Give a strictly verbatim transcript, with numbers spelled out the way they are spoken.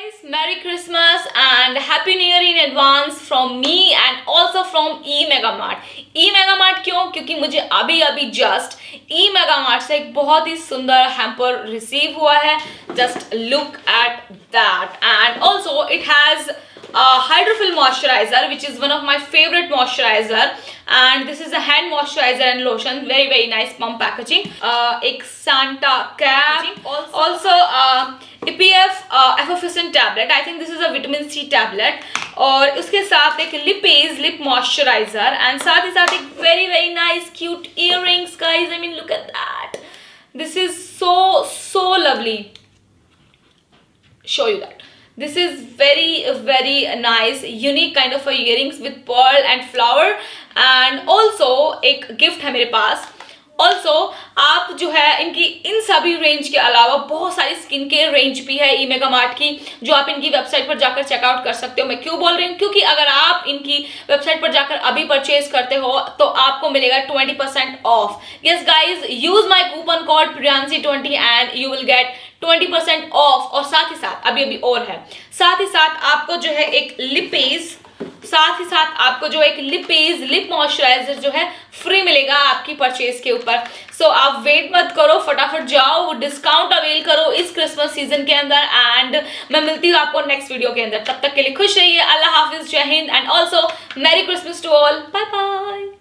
guys, Merry Christmas and Happy New Year in advance from me and also from E-Megamart. E-Megamart क्यों? क्योंकि मुझे अभी अभी just E-Megamart से एक बहुत ही सुंदर hamper receive हुआ है. Just look at that, and also it has a hydrophil moisturizer, which is one of my favorite moisturizer, and this is a hand moisturizer and lotion. Very very nice pump packaging. Uh, एक Santa cap, also, also uh, E P F uh, effervescent tablet. I think this is a vitamin C tablet. और उसके साथ एक lipase lip moisturiser and साथ ही साथ एक very very nice cute earrings guys. I mean look at that. This is so so lovely. Show you that. This is very very nice unique kind of a earrings with pearl and flower, and also एक gift है मेरे पास. Also आप जो है इनकी इन सभी range के अलावा बहुत सारी स्किन केयर रेंज भी है E-Megamart की, जो आप इनकी वेबसाइट पर जाकर चेकआउट कर सकते हो. मैं क्यों बोल रही हूँ? क्योंकि अगर आप इनकी वेबसाइट पर जाकर अभी परचेज करते हो तो आपको मिलेगा twenty percent off. Yes guys, use my coupon code Priyanshi twenty and you will get twenty percent off. और साथ ही साथ अभी अभी और है, साथ ही साथ आपको जो है एक लिपेज, साथ ही साथ आपको जो एक लिपेज लिप मॉइस्चराइजर जो है फ्री मिलेगा आपकी परचेज के ऊपर. सो so, आप वेट मत करो, फटाफट जाओ, वो डिस्काउंट अवेल करो इस क्रिसमस सीजन के अंदर. एंड मैं मिलती हूँ आपको नेक्स्ट वीडियो के अंदर. तब तक के लिए खुश रहिए. अल्लाह हाफिज, जय Hind, and also merry Christmas to all. Bye bye.